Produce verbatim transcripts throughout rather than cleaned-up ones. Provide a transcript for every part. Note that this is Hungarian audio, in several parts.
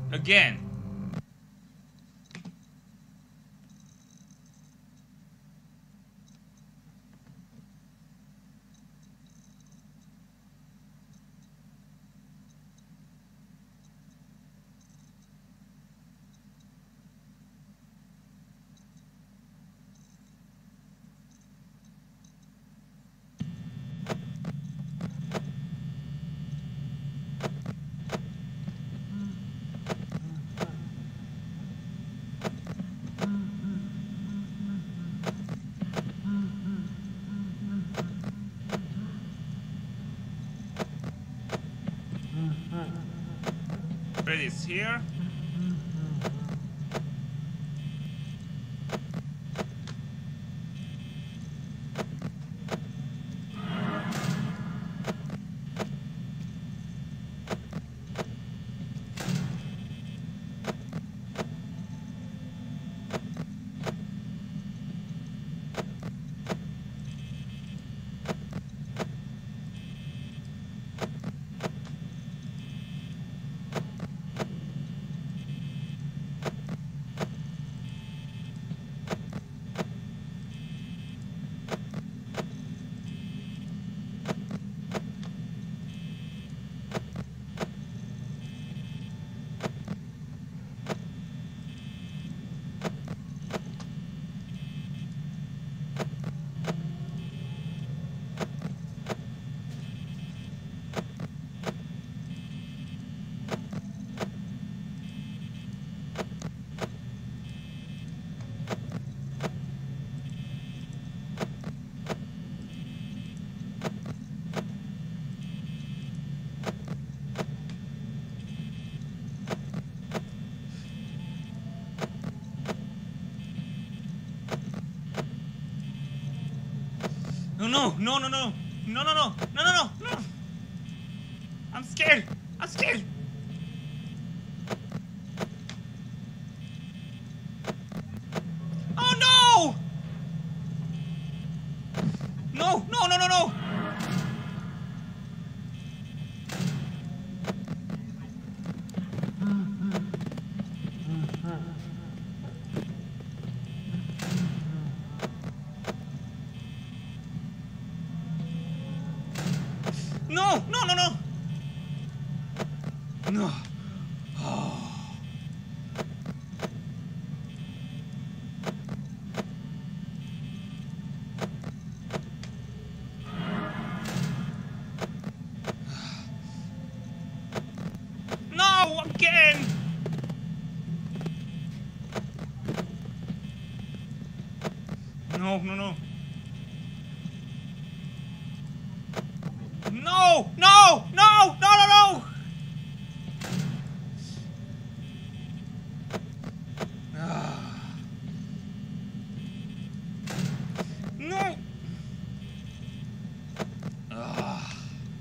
Again. Freddy's here. No, no, no, no, no, no, no, no, no, no, no, no. I'm scared. I'm scared. Oh no! No, no, no, no, no. No, no, no, no. No. Oh. No, again. No, no, no. No, no, no, no, no, no. Ah. No. Ah.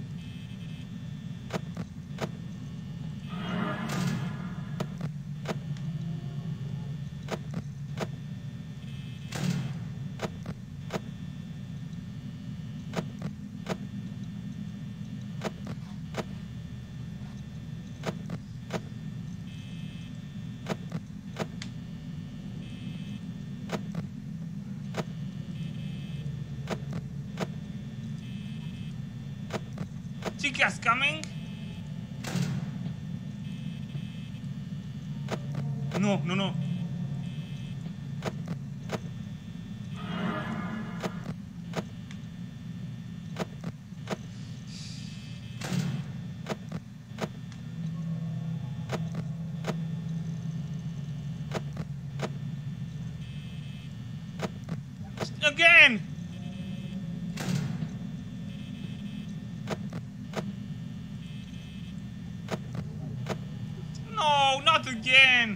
Chica's coming. No, no, no. Again. No, not again.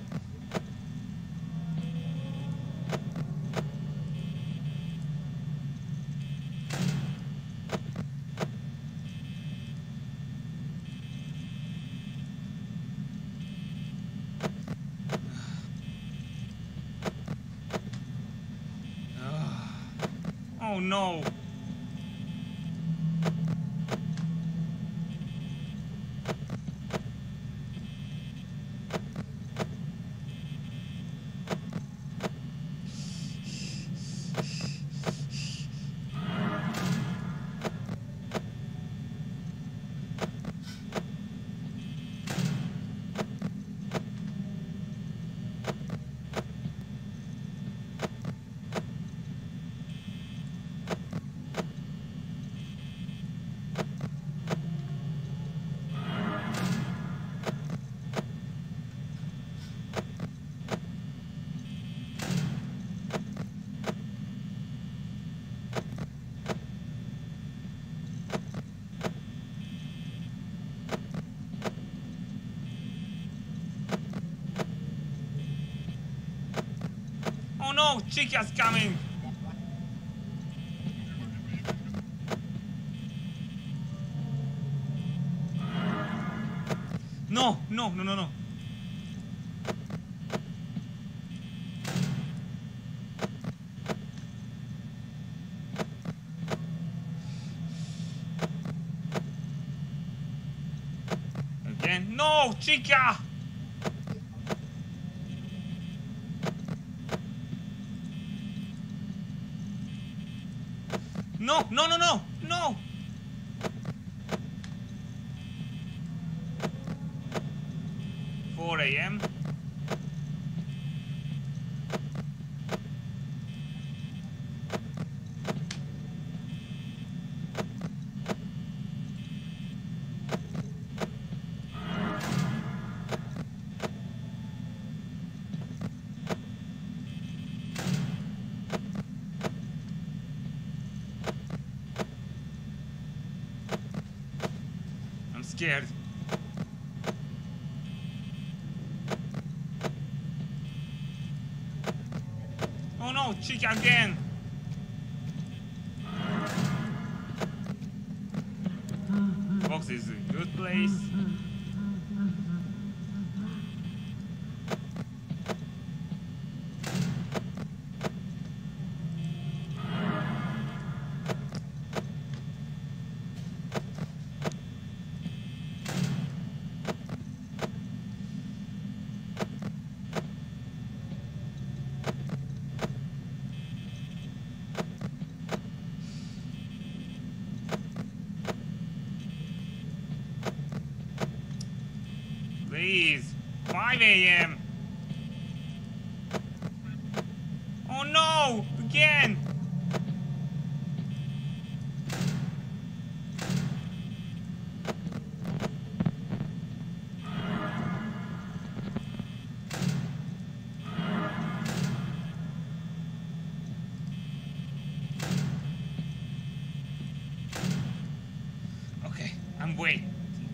Oh no. no, Chica's coming. No, no, no, no, no. Again, no, Chica. No, no, no, no, no. four A M I'm scared. Oh no, Chica again. Box is a good place. Please, five A M Oh no, again. Okay, I'm waiting.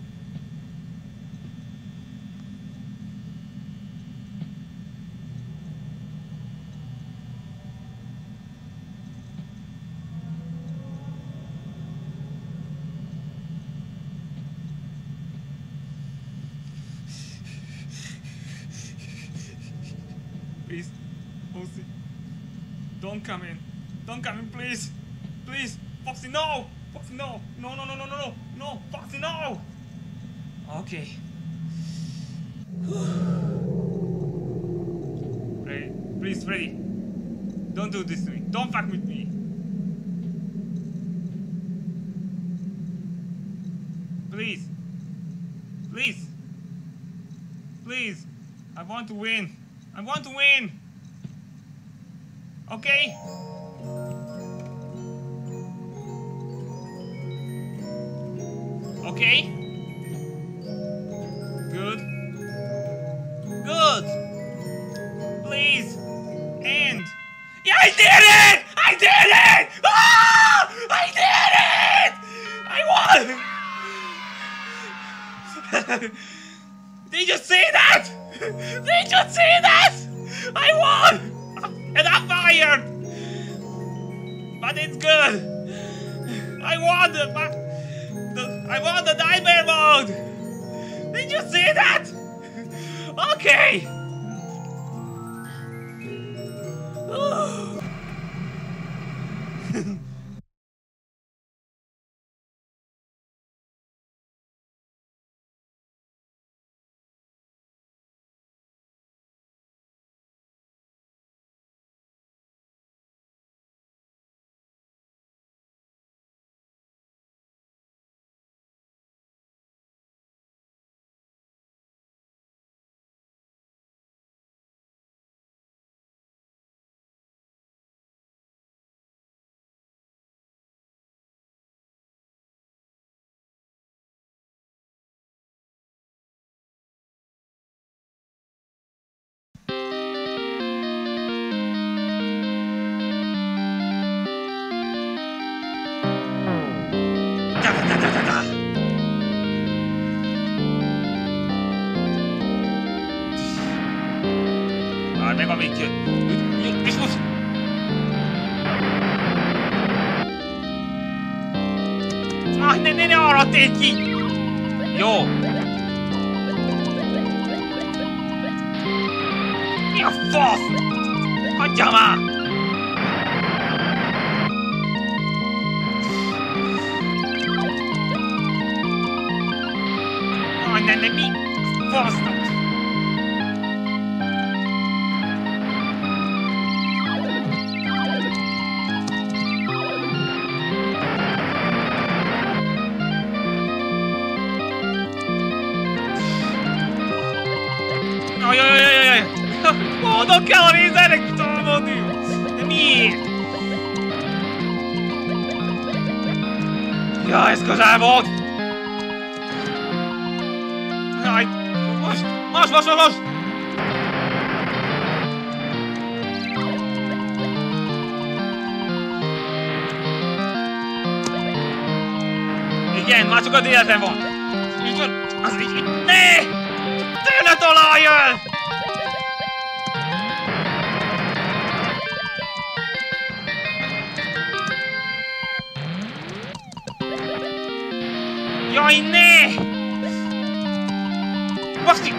Please, Foxy, don't come in. Don't come in, please. Please, Foxy, no! Foxy, no! No, no, no, no, no, no! No, Foxy, no! Okay. Freddy, please, Freddy. Don't do this to me. Don't fuck with me. Please. Please. Please. I want to win. I want to win. Okay? Okay? Good. Good. Please. End. Yeah, I did it! I did it! Ah! I did it! I won! Did you see that? Did you see that? I won! And I'm fired! But it's good! I won the, the I won the nightmare mode! Did you see that? Okay! már meg, amíg jön. És most... Ah, ne, ne, ne arra tégy ki! Jó. Mi a fasz? Hagyja már! Ah, ne, ne, mi? Fasznak! Ajajajajajaj! Oda kell a lézernek kitolódni! De miért? Jaj, ez közel volt! Jaj, most! Most, most, most, most! Igen, már csak az életem van! Így van, az így, így, ne! Tőle találj el! Jaj, ne! Baszki!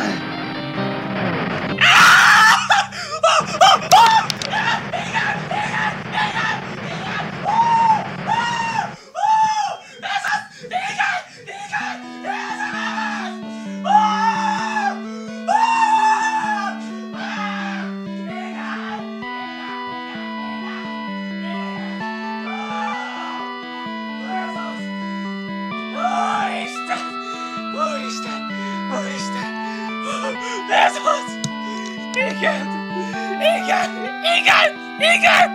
Ez az! Igen! Igen! Igen! Igen!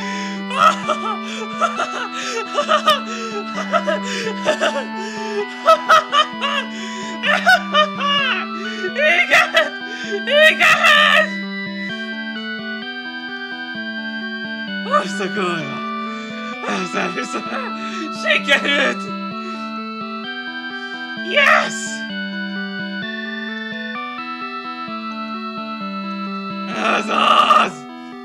Igen! Igen! Azt a kurva! Ez elhiszem! Sikerült! Yes! Ez az!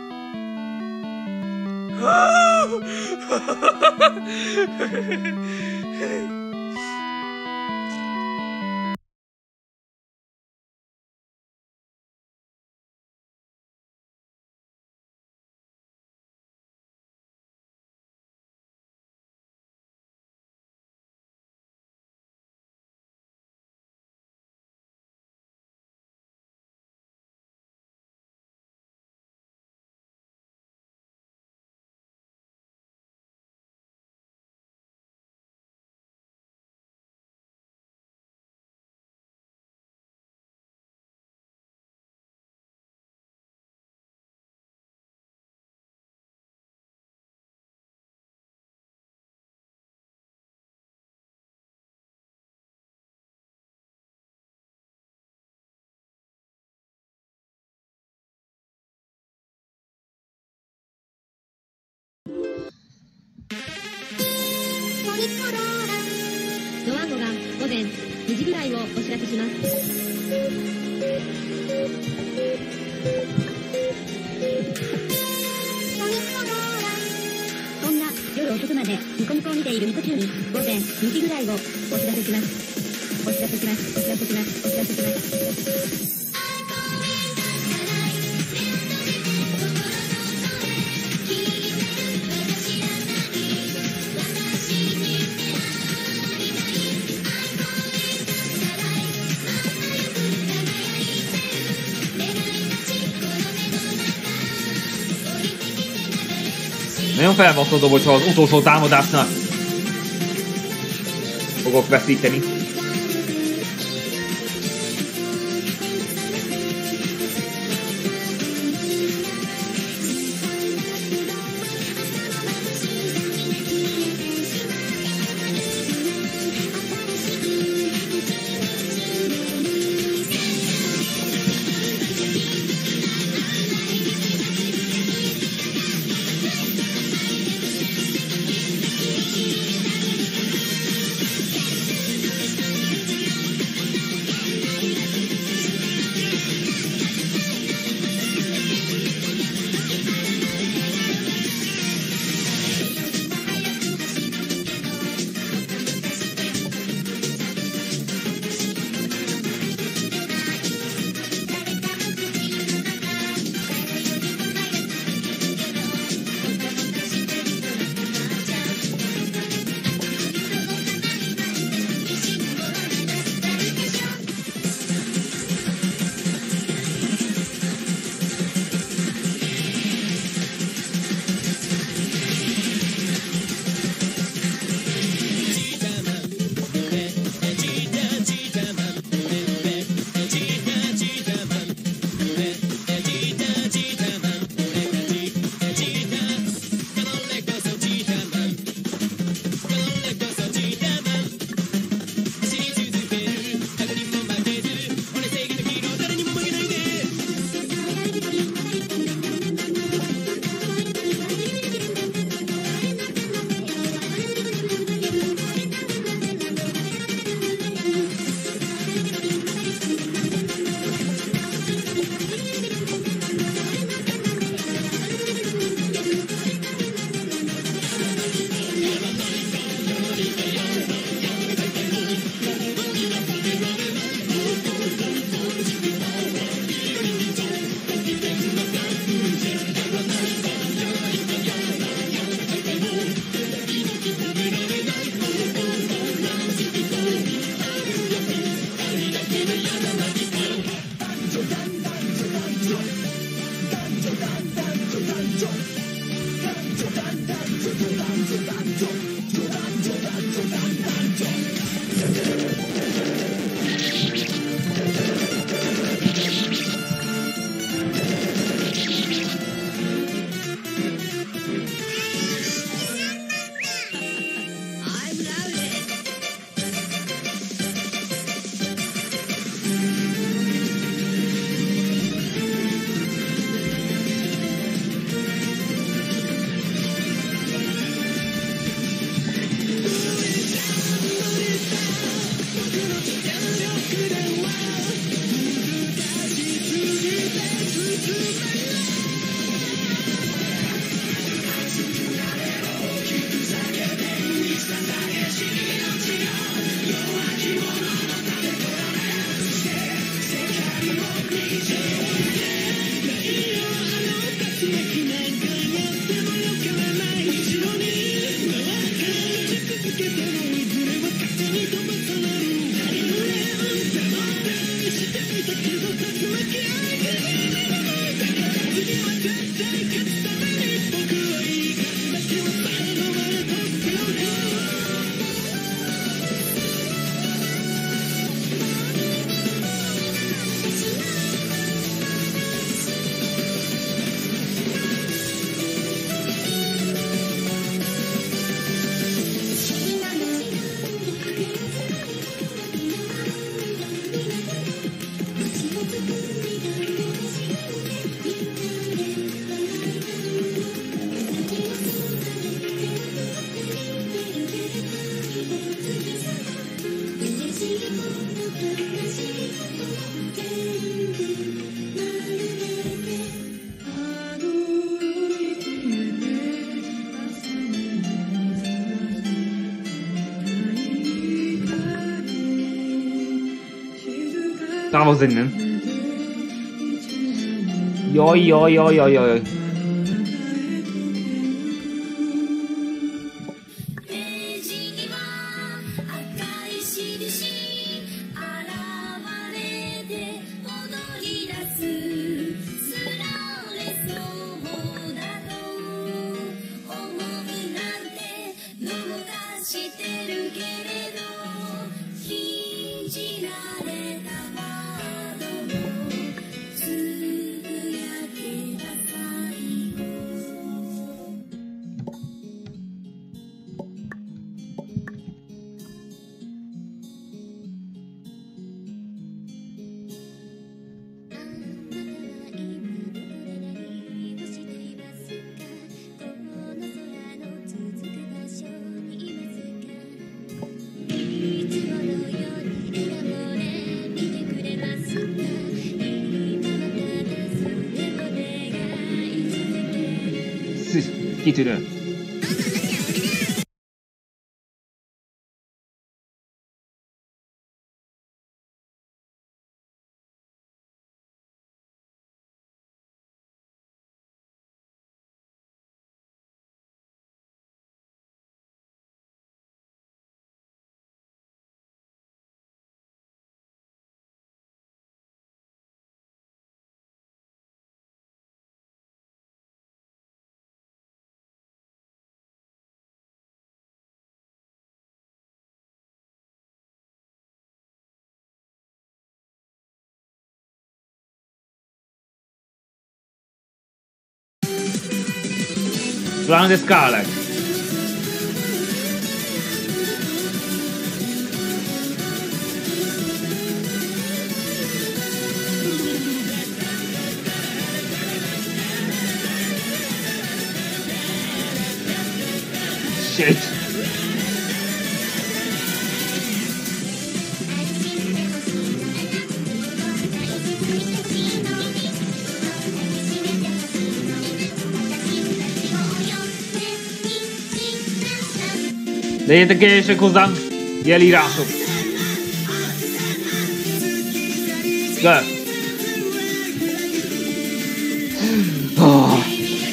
Nagyon felbaszodom, hogyha az utolsó támadásnál fogok veszíteni. távozz innen. Jaj, jaj, jaj, jaj, jaj. Kitűnő. Grande scale. Shit. Legyetek kérések hozzám, jelírások. Go. Oh.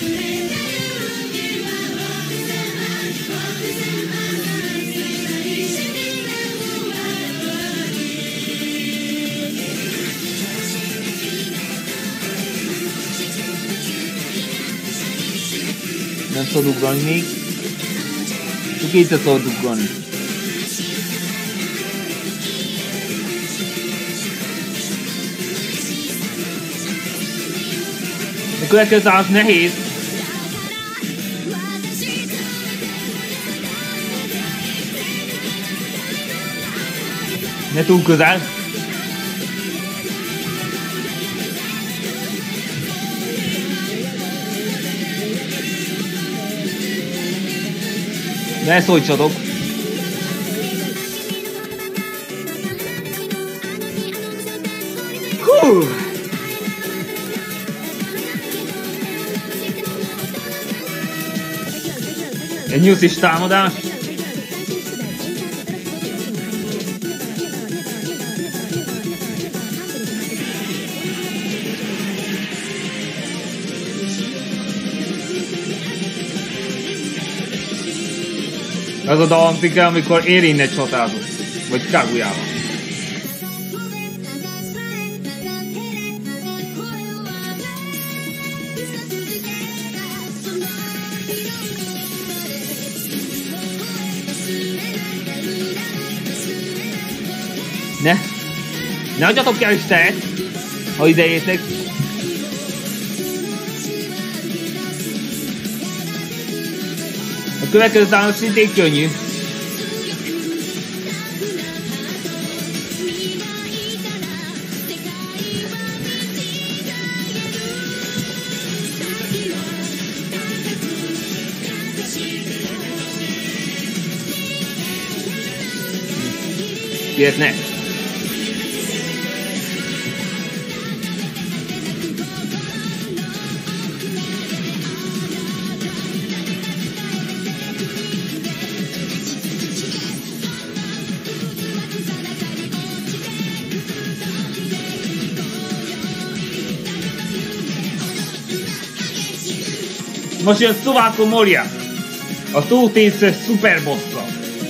Nem tudok ugrani még. Csak itt tudok ugrani. A következő az nehéz. Ne túl közel. Ne szólítsatok! Hú! Egy nyuszis támadás. Ez a dal hangzik el, amikor Érinnel csatázott. Vagy Kaguyával. Ne! Ne adjatok el Istent, ha idejétek! A következő támadás szintén könnyű. Jöhetnek. Most jön Suvako Moria, a tótészes szuperbossa.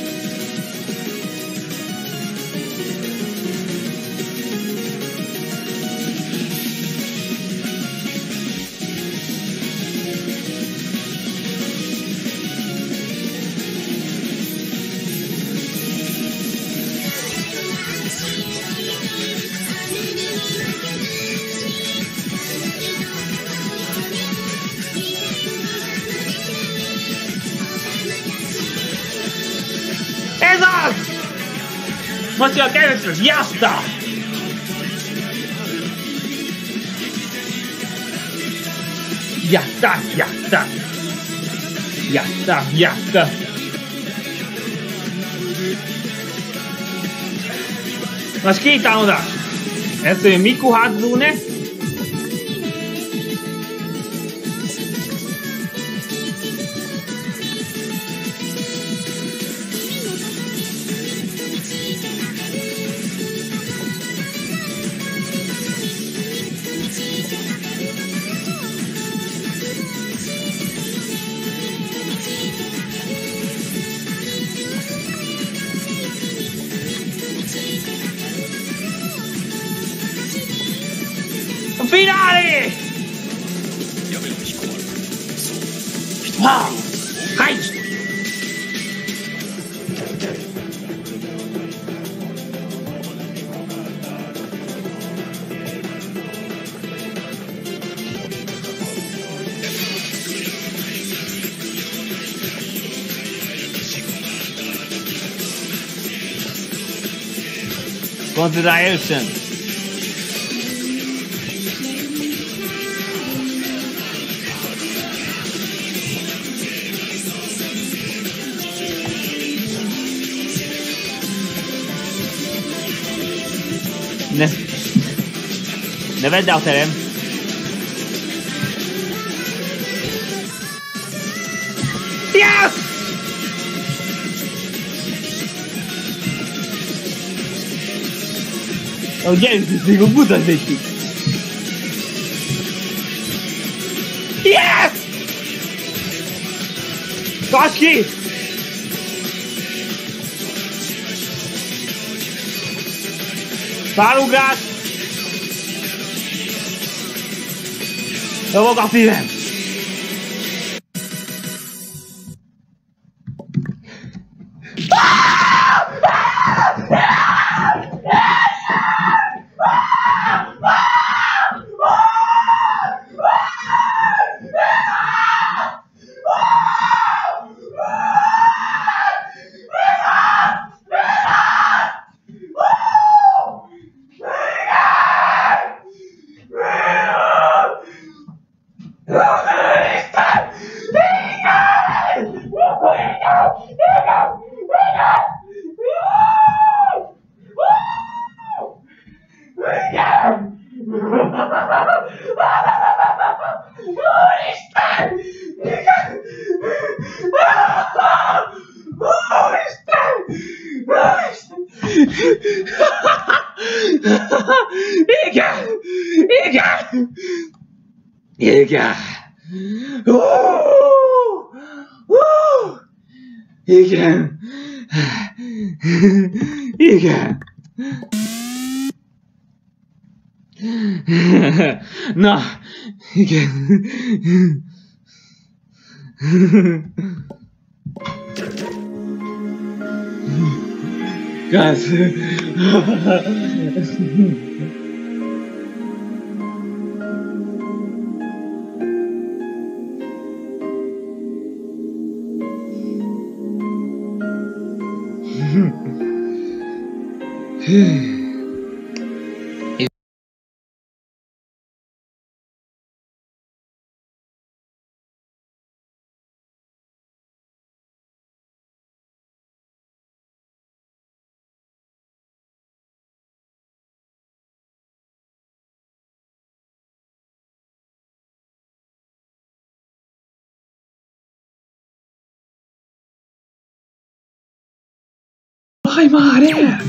Ez az! Most jön a először, jaszta! Jaszta, jaszta! Jaszta, jaszta! Most két támadás! Ez jön Miku Hatsune. Finale! Wow! Hai! Consideration. Ne, ne vedd el a terem. Yes! Oh, gyerünk, még mutasd neki. Yes! Tarts ki! Szárugrás! Dobog a szívem! Igen! Igen! Igen! Ó! Ó! Igen! Igen! Na, igen. Gáz! Aj már el!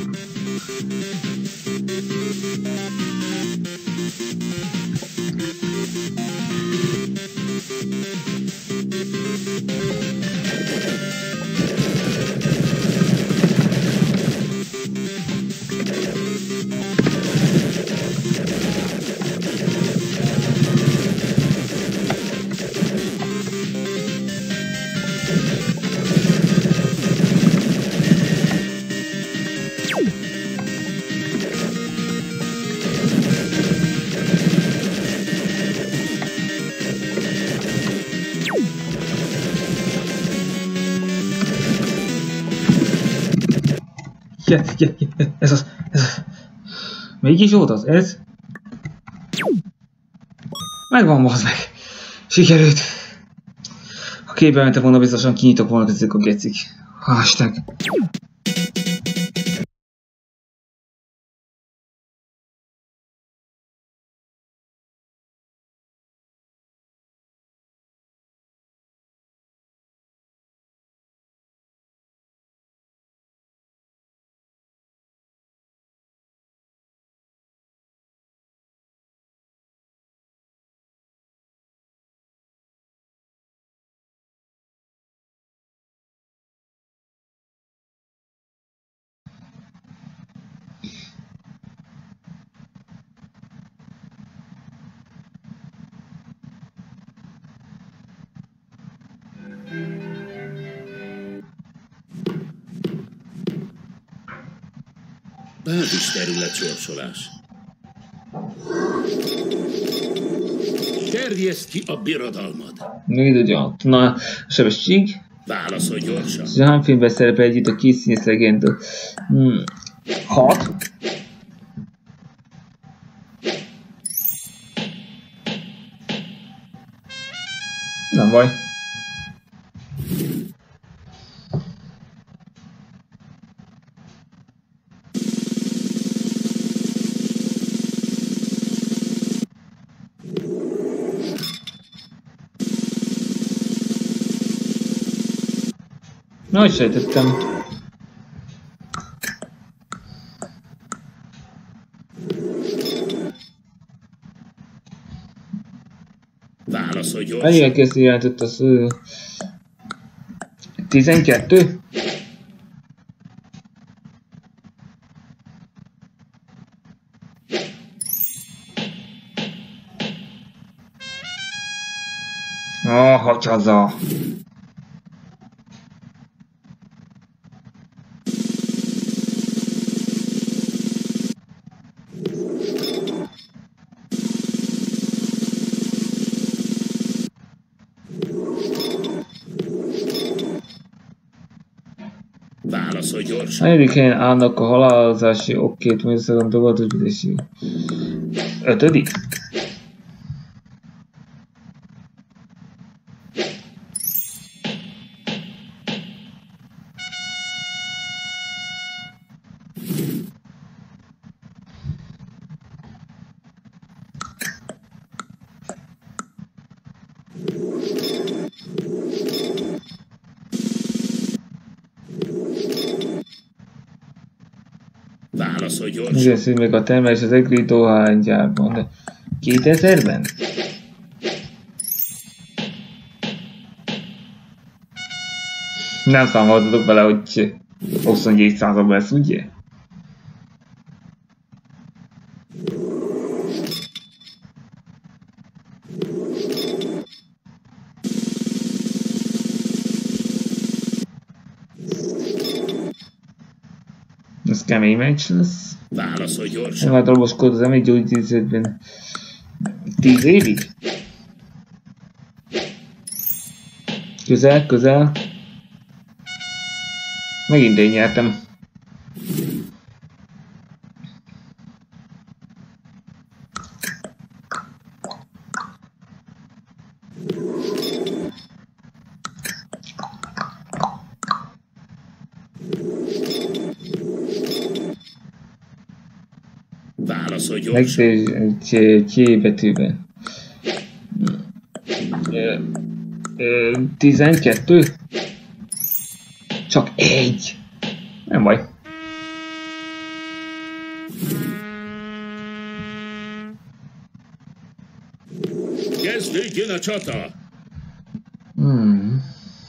Igen, igen, igen, ez az, ez az. Melyik volt az? Ez? Megvan, bazd meg. Sikerült. Ha képbe mentem volna, biztosan kinyitok volna ezek a gecik. Hashtag. Bázis terület sorsolás. Terjeszd ki a birodalmad. Nézd ugyan. Na, sebesség. Válaszolj gyorsan. Hány filmben szerepel együtt a két színész legenda? Hmm. Hat. Nem baj. Na, hogy sejtettem. Válaszolj gyorsan. Mennyi elkezdő jelentett az... Ö, tizenkettő? Ah, hagyj haza! Válaszolj gyorsan. Negyedik helyen állnak a halálozási okkét, műszakon dogatúgyülési. Ötödik? Válaszolj gyorsan. Igen, szűn meg a termelés az egri dohánygyárban, de kétezerben? Nem számoltatok bele, hogy huszonnégy században lesz, ugye? Ez kemény meccs lesz. Válaszolj gyorsan. Nem átroboskodott az emlékgyógyintézetben tíz évig? Közel, közel. Megint én nyertem. Válaszolj gyorsan. Megszél betűben. tizenkettő? Csak egy. Nem baj. Kezdődjön a csata. Hmm.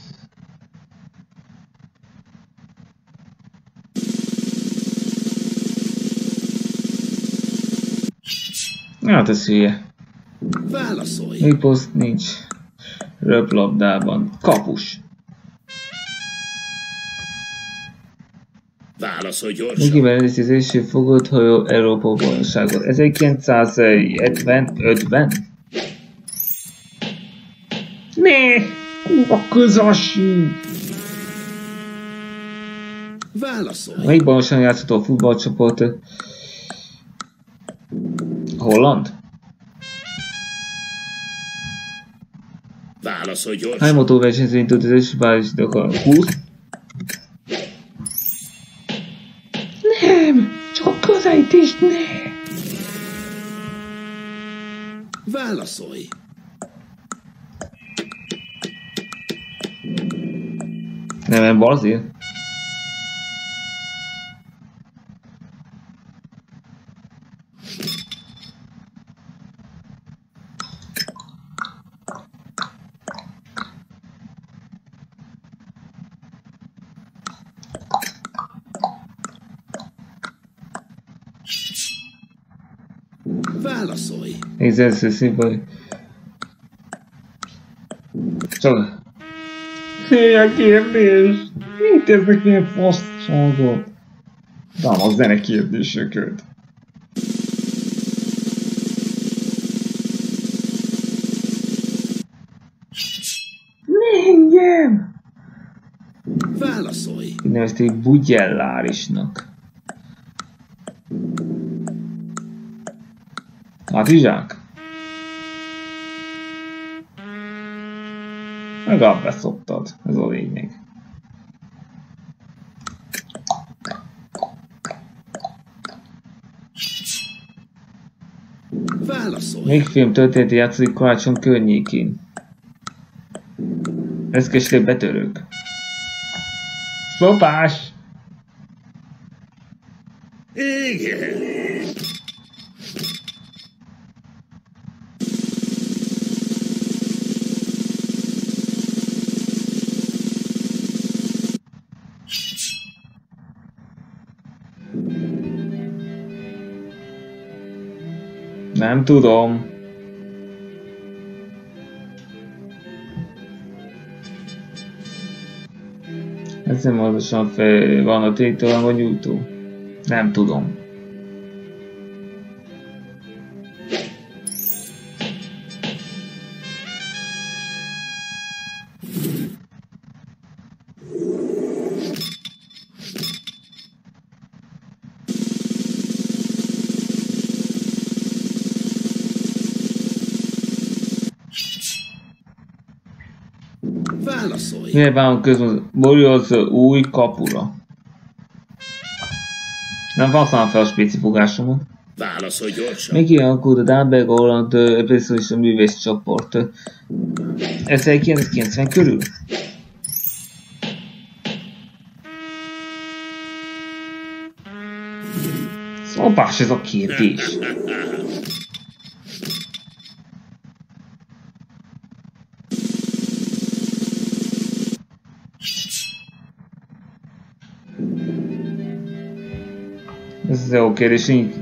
Hát ez hülye. Válaszolj. Riposzt nincs. Röplabdában. Kapus. Válaszolj gyorsan. Mikiben ez az első fogadhajó Európa bajnokságot. ezerkilencszázhetvenötben? Né! A közösség! Válaszolj. Melyik bajnosan játszható a futballcsoport? Holland? Válaszolj gyorsan. Hány motorversenyző indult az első Párizsi Dakar? húsz? Nem! Csak közelítést ne! Válaszolj. Nem, nem Brazil. Válaszolj. Nézd, ez szépen. Csak... Milyen kérdés? Mit ezek ilyen faszságot? Dám a zene kérdéseket. Ne engem! Válaszolj. Nevezték Bugyellárisnak. Hátizsák? Legalább beszoptad, ez a lényeg. Válaszolj. Még film történeti játszódik karácsony környékén. Reszkeslék betörők. Szopás! Igen. Nem tudom. Ez nem pontosan fel van a tétől, vagy nyújtó. Nem tudom. Válaszolj. Miért bánok közben borulsz új kapura? Nem használom fel a specifikásomat. Válaszolj gyorsan. Még ilyen akkor a Dáberg Holland Epizód a művész csoport. ezerkilencszázkilencven körül? Szopás ez a kérdés. Ez a jó kérdés, így.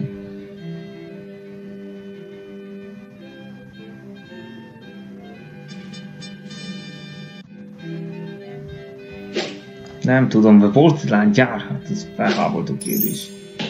Nem tudom, de porcelángyár, hát ez felháborító kérdés.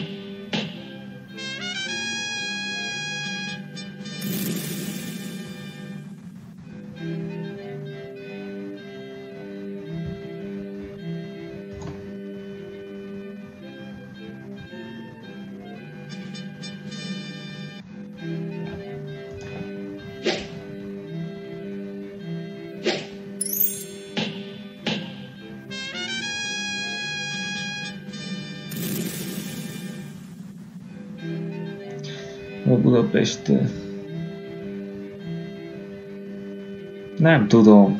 A Budapest... Nem tudom.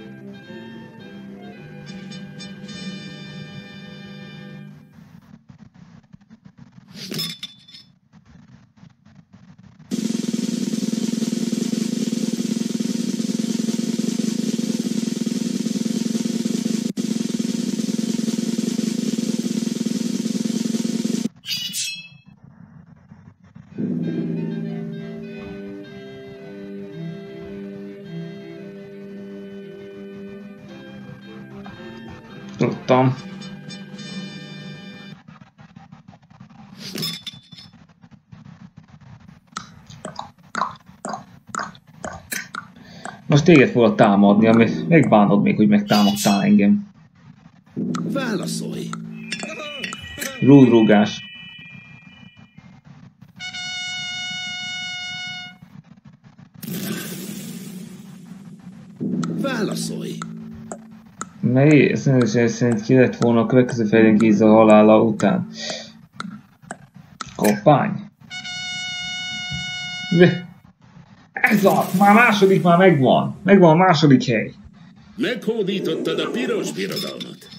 Tudtam. Most téged fogok támadni, amit megbánod még, hogy megtámadtál engem. Válaszolj. Rúdrúgás. Válaszolj! Mely személyiség szerint ki lett volna a következő fejlődő Géza halála után? Kampány? De... Ez az! Már második már megvan! Megvan a második hely! Meghódítottad a piros birodalmat.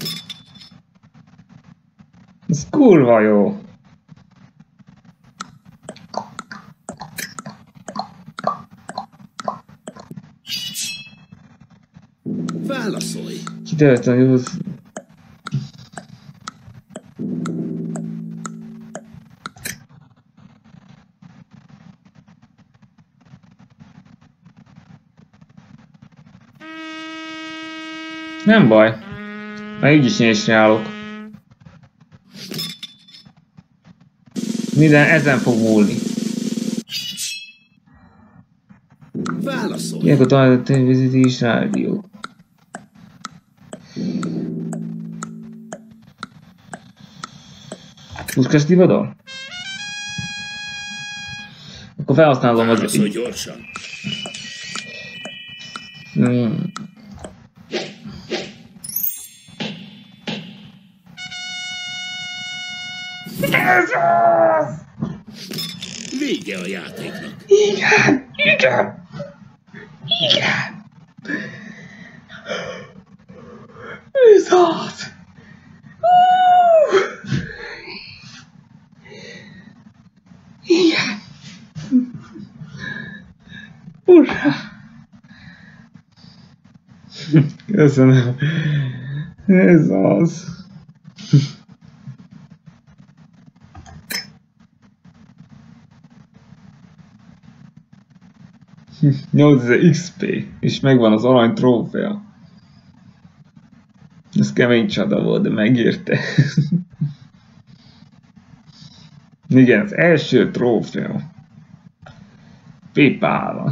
Ez kurva jó! Válaszolj! Kiderült a jó... Nem baj. Már így is nyésre állok. Minden ezen fog múlni. Válaszolj! Ilyenkor talán a tévézítés rádió. Puskás divadal? Akkor felhasználom az... Válaszolj gyorsan! Hmm. Ez az! Vége a játéknak. Igen! Igen! Igen! Ez az! Uh! Igen! Ura! Köszönöm. Ez az. nyolcezer iksz pé, és megvan az arany trófea. Ez kemény csada volt, de megérte. Igen, az első trófea. Pépála.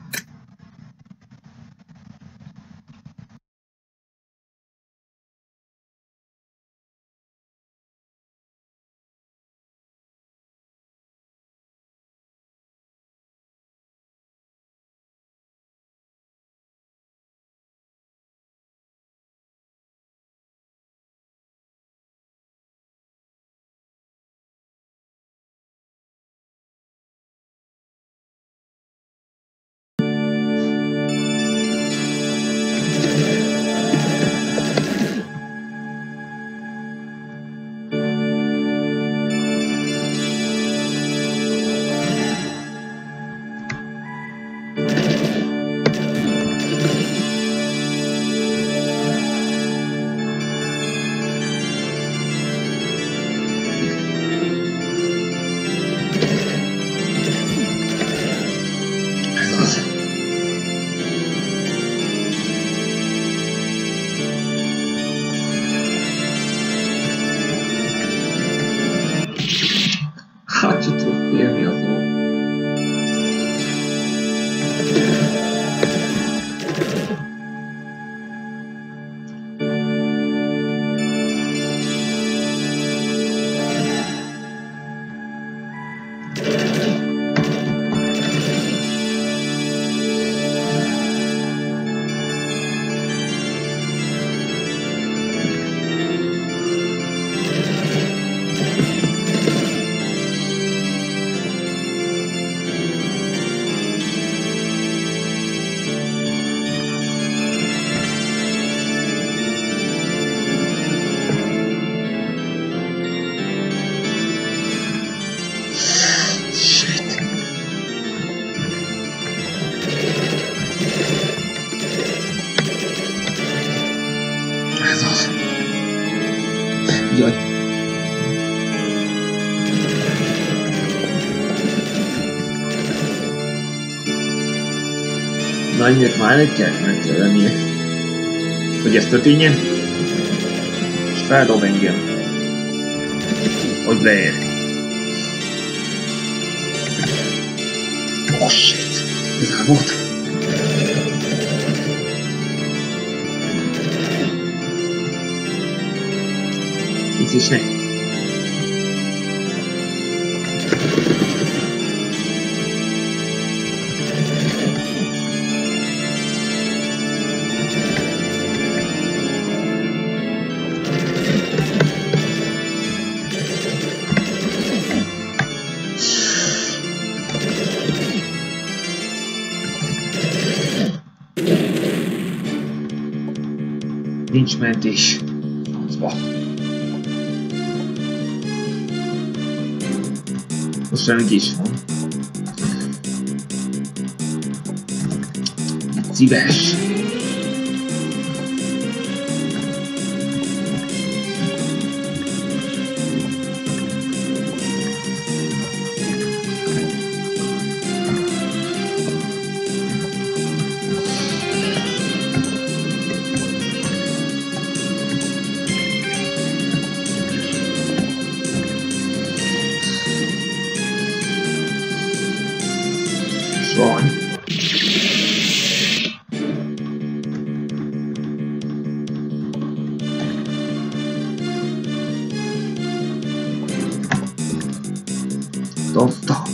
Hát, csak tudok félni azon. Jaj. Na, ennyit már egy kell meg kell lennie. Hogy ez történjen. És feldob engem. Hogy leér. Oh shit. Ez el volt. Itt is ne. Nincs mentés. Francba. Most semmi is van. Szíves. Van. Dobta.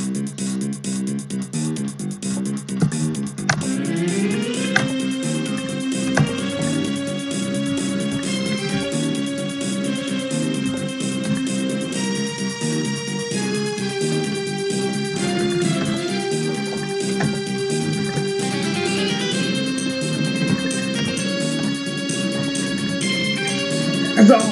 Ez a...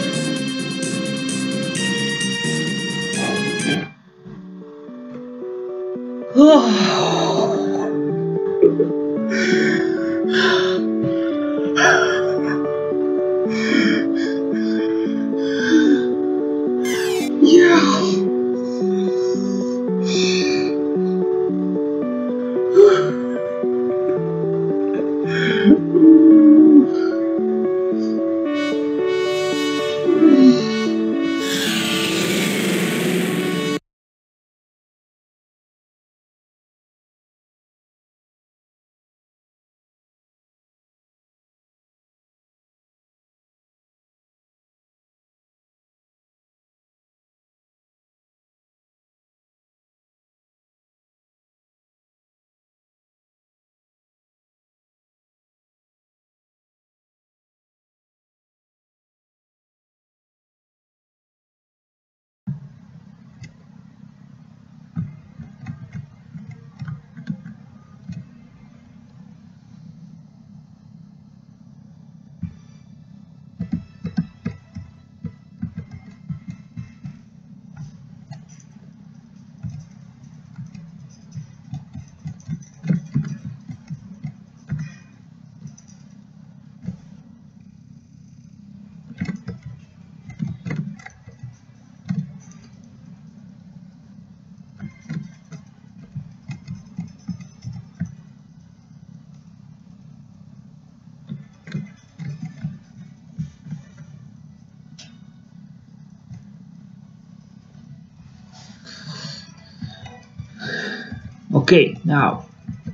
Okay, now.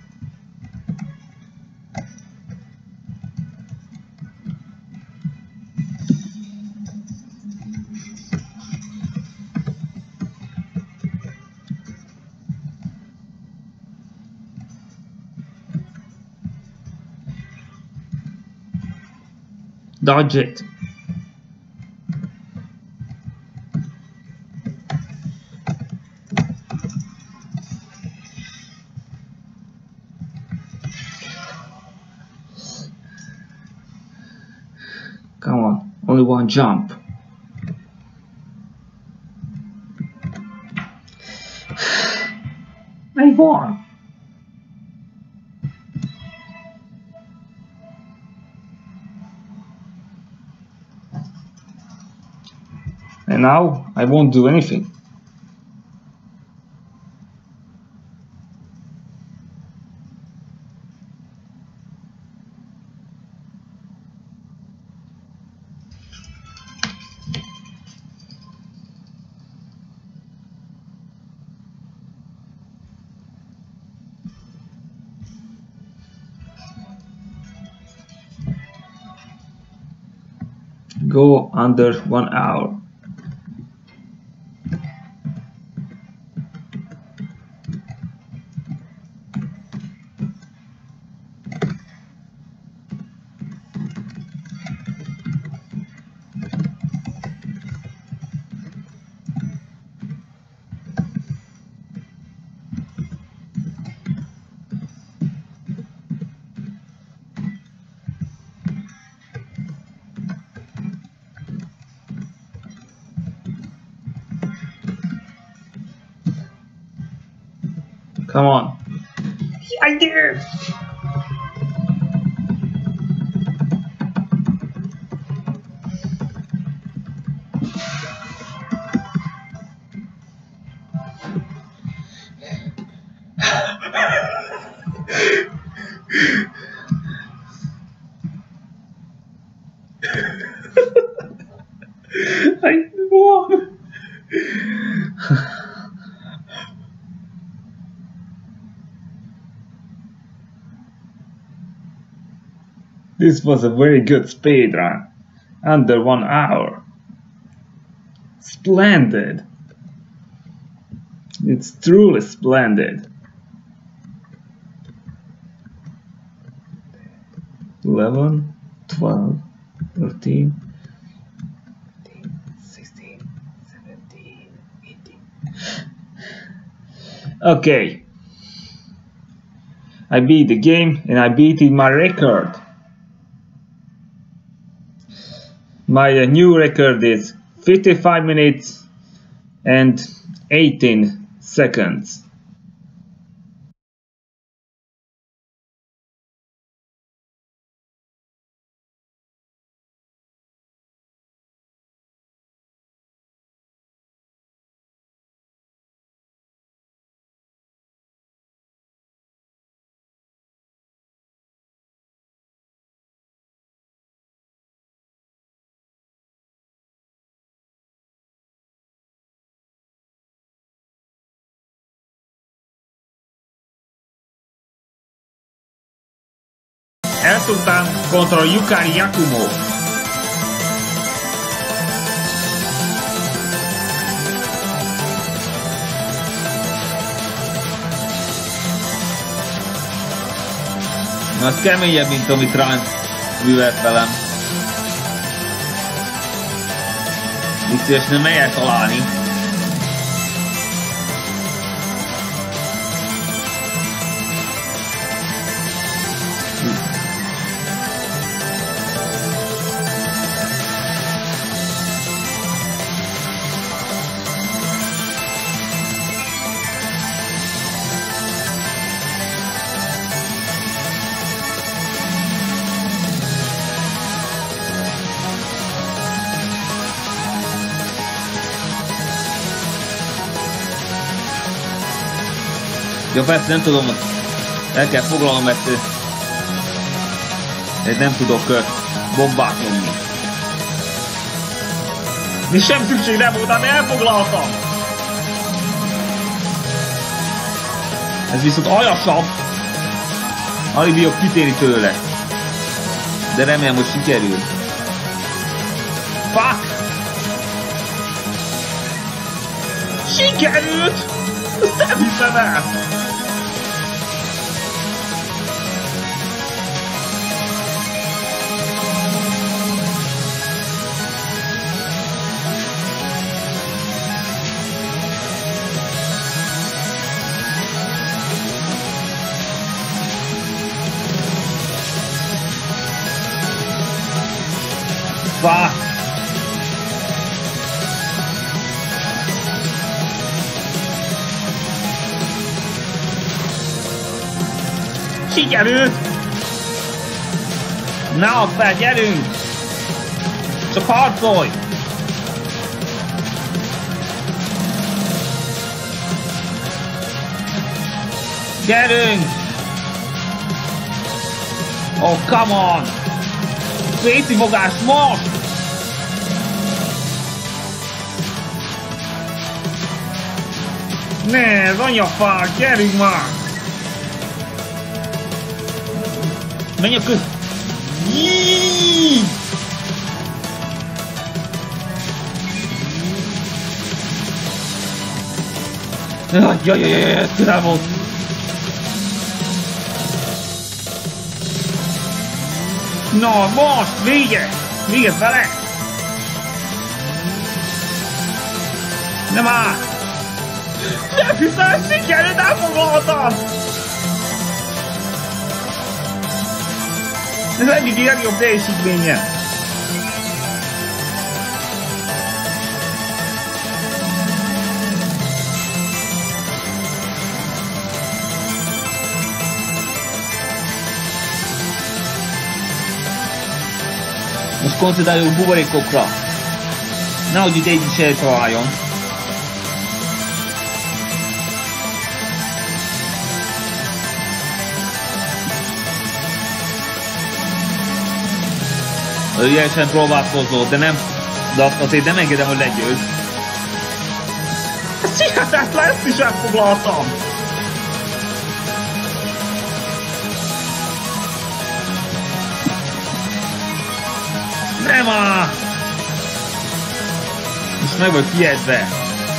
Dodge it. Come on, only one jump. I won. And now I won't do anything. Go under one hour. Come on. I did it! I won! This was a very good speed run. Under one hour. Splendid. It's truly splendid. eleven, twelve, thirteen, fifteen, sixteen, seventeen, eighteen. Okay. I beat the game and I beat my record. My uh, new record is fifty-five minutes and eighteen seconds. Elszultán kontra Yukari Yakumo. Az keményebb, mint amit Trant művelt velem. Úgy szívesen melyet találni. Ja, persze nem tudom, el kell foglalnom, mert nem tudok bombát nyomni. Mi sem szükség nem volt, de elfoglaltam! Ez viszont aljasabb. Alig bírok kitérni tőle. De remélem, hogy sikerül. Fuck! Sikerült! Ezt nem hiszem el! Fuck! Sikerült! Ne add fel, gyerünk! Csak harcolj! Gyerünk! Oh, come on! Szétszivogás most! Ne, ez anyafák, gyerünk már! Menj a köz... Jiiiii! Jaj, jaj, jaj, jaj, ez közel volt! Na, most! Vége! Vége vele! Nem áll! Nem hiszem, sikerült, elfoglaltam! Ez eddigi legjobb teljesítménye! Most koncentráljuk buborékokra. Nehogy itt egy is eltaláljon. Ügyesen próbálkozott, de nem... De azt azért nem engedem, hogy legyőz. Ez hihetetlen, ezt is elfoglaltam! Nem áll! Most meg vagy kiedve.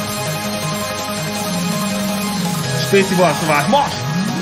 Spéci balszavát, most!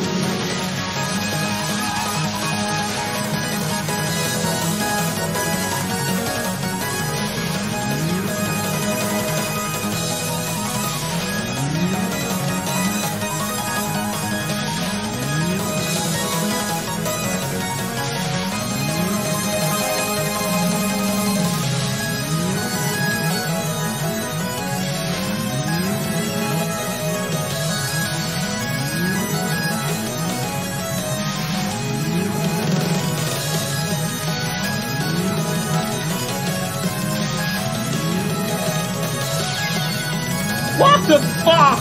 What the fuck?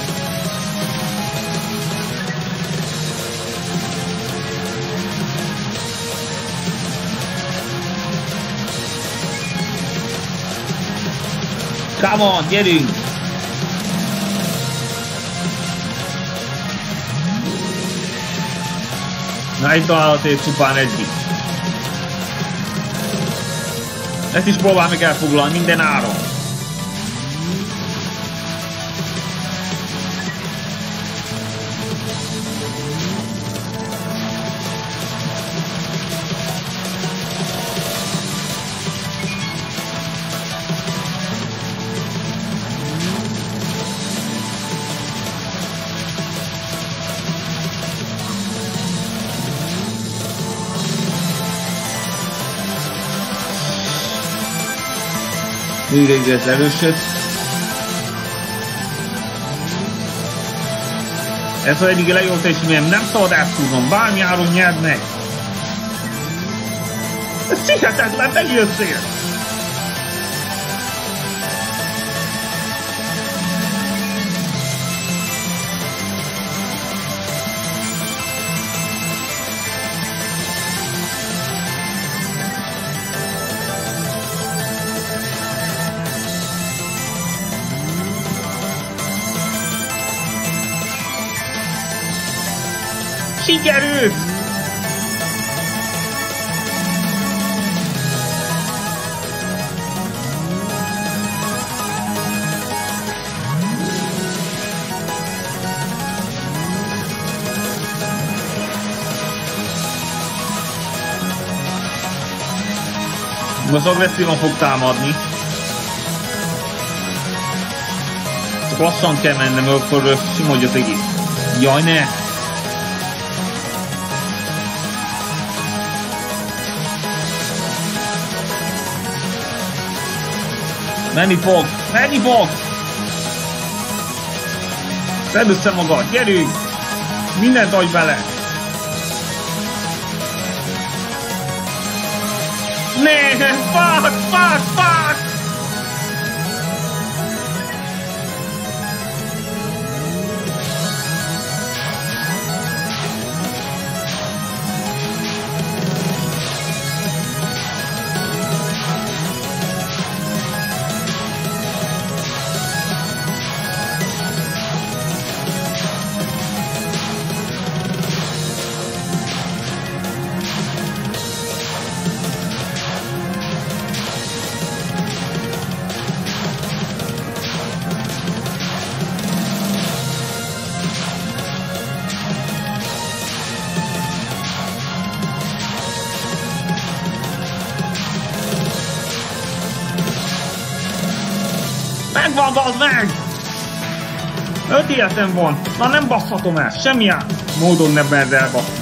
Come on, gyerünk! Na, egy találatért csupán eddig. Ezt is próbál meg elfoglalni minden áron. Végre az erősöt. Ez az egyik legjobb teljesítményem, nem szabad elszúrnom, bármi áron nyerd meg. Ez hihetetlen, megjöttél! Sikerült! Most agresszívan fog támadni. Csak lassan kell mennem, akkor simodja az egész. Jaj, ne! Menni fog! Menni fog! Szedd össze magad! Gyerünk! Mindent adj bele! Ne! Fuck! Fuck! Fuck! Megvan, bazd meg! Öt életem van! Na nem basszhatom el! Semmilyen módon nem merd elbaszni.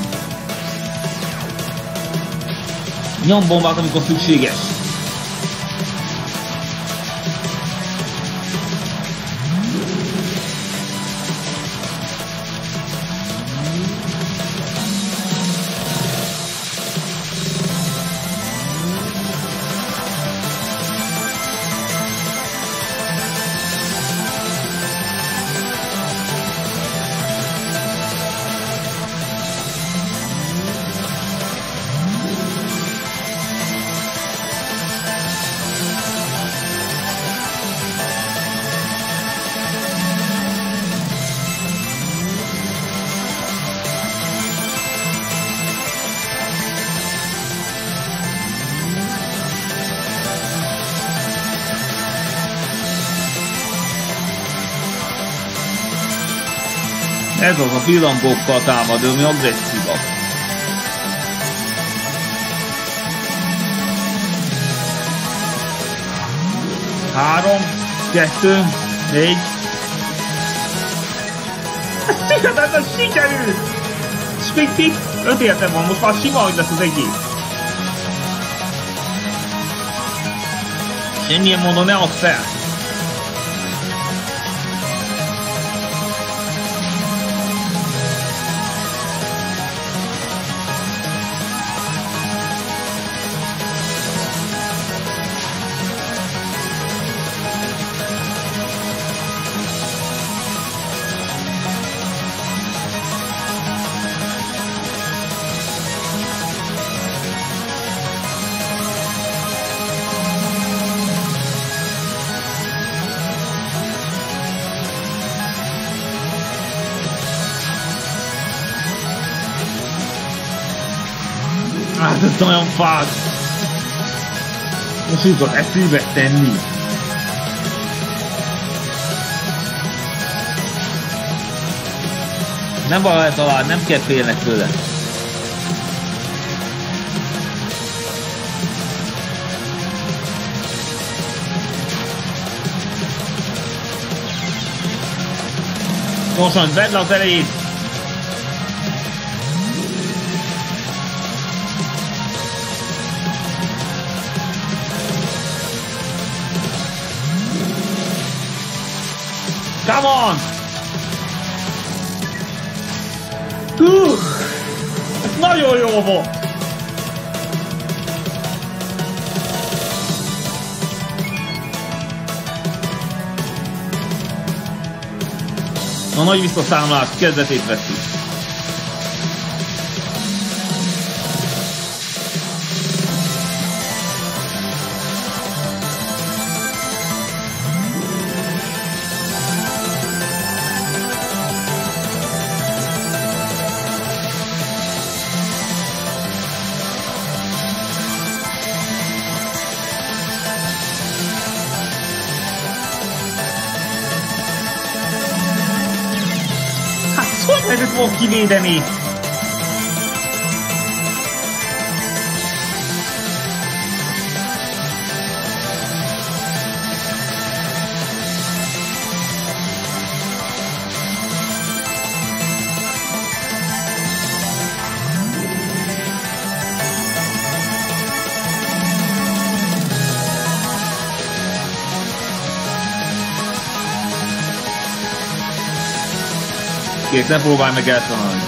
Nyom bombát, amikor szükséges. Ez az a pillangókkal támad, ami agresszívabb. Három, kettő, négy. Ez ez sikerült! És még tíz, öt életem van, most már sima, hogy lesz az egész. Semmilyen módon ne add fel! Hát ez olyan fád! Most jutott eszébe tenni. Nem baj, talán nem kell félnek tőle. Gyorsan, vedd le az elejét! Come on! Hú! Ez nagyon jó volt! A nagy visszaszámlás kezdetét veszi. Hogy meg őt fog kivédeni? Kész, ne próbálj meg eltalálni.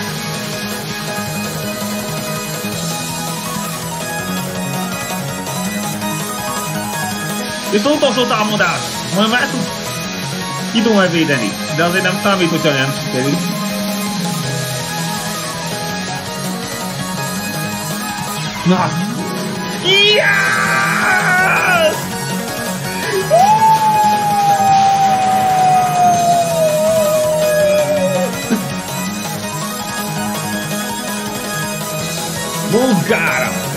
És az utolsó támadás! Majd már tud... ki tudom megvédeni, de azért nem számít, hogyha nem sikerül. Na! Yes! Bulgára!